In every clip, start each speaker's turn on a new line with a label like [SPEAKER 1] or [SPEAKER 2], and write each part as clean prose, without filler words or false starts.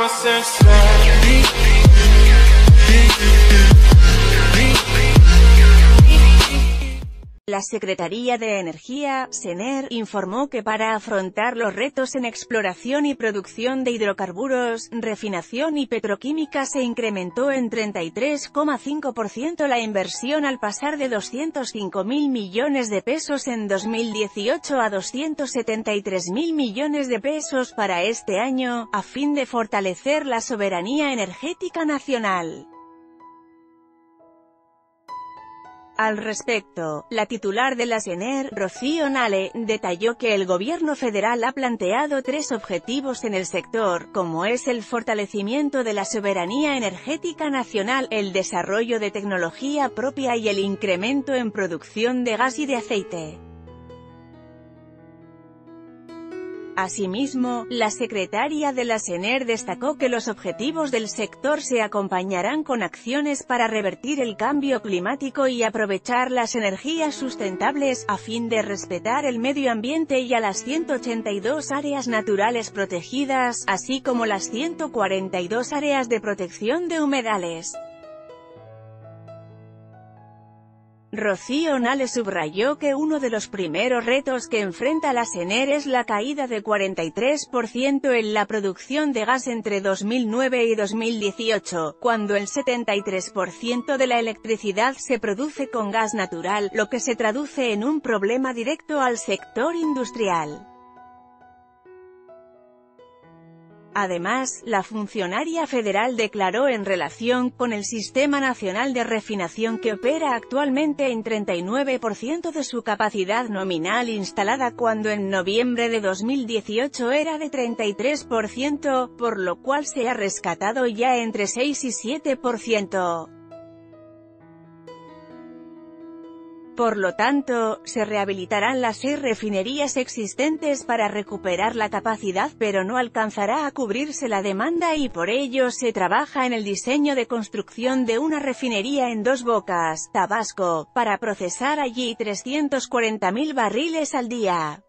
[SPEAKER 1] La Secretaría de Energía, SENER, informó que para afrontar los retos en exploración y producción de hidrocarburos, refinación y petroquímica se incrementó en 33,5% la inversión al pasar de 205.000 millones de pesos en 2018 a 273.000 millones de pesos para este año, a fin de fortalecer la soberanía energética nacional. Al respecto, la titular de la SENER, Rocío Nale, detalló que el gobierno federal ha planteado 3 objetivos en el sector, como es el fortalecimiento de la soberanía energética nacional, el desarrollo de tecnología propia y el incremento en producción de gas y de aceite. Asimismo, la secretaria de la SENER destacó que los objetivos del sector se acompañarán con acciones para revertir el cambio climático y aprovechar las energías sustentables, a fin de respetar el medio ambiente y a las 182 áreas naturales protegidas, así como las 142 áreas de protección de humedales. Rocío Nale subrayó que uno de los primeros retos que enfrenta la SENER es la caída de 43% en la producción de gas entre 2009 y 2018, cuando el 73% de la electricidad se produce con gas natural, lo que se traduce en un problema directo al sector industrial. Además, la funcionaria federal declaró en relación con el Sistema Nacional de Refinación que opera actualmente en 39% de su capacidad nominal instalada cuando en noviembre de 2018 era de 33%, por lo cual se ha rescatado ya entre 6 y 7%. Por lo tanto, se rehabilitarán las 6 refinerías existentes para recuperar la capacidad, pero no alcanzará a cubrirse la demanda y por ello se trabaja en el diseño de construcción de una refinería en Dos Bocas, Tabasco, para procesar allí 340.000 barriles al día.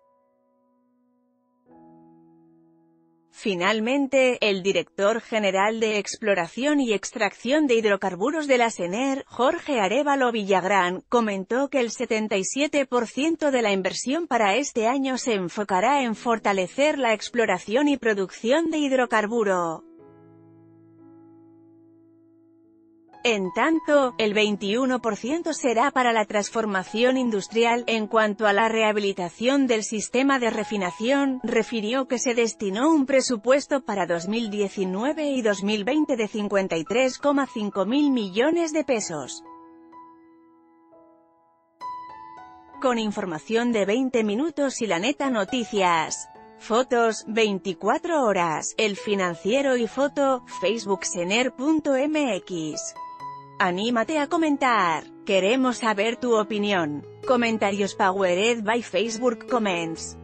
[SPEAKER 1] Finalmente, el director general de Exploración y Extracción de Hidrocarburos de la SENER, Jorge Arévalo Villagrán, comentó que el 77% de la inversión para este año se enfocará en fortalecer la exploración y producción de hidrocarburo. En tanto, el 21% será para la transformación industrial. En cuanto a la rehabilitación del sistema de refinación, refirió que se destinó un presupuesto para 2019 y 2020 de 53,5 mil millones de pesos. Con información de 20 minutos y La Neta Noticias. Fotos, 24 horas, El Financiero y foto, Facebook sener.mx. Anímate a comentar. Queremos saber tu opinión. Comentarios powered by Facebook Comments.